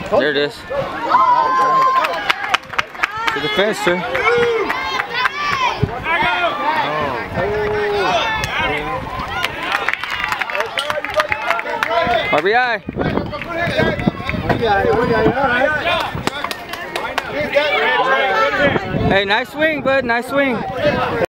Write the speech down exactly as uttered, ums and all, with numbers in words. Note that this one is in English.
There it is. To the fence, sir. R B I. Hey, nice swing, bud. Nice swing.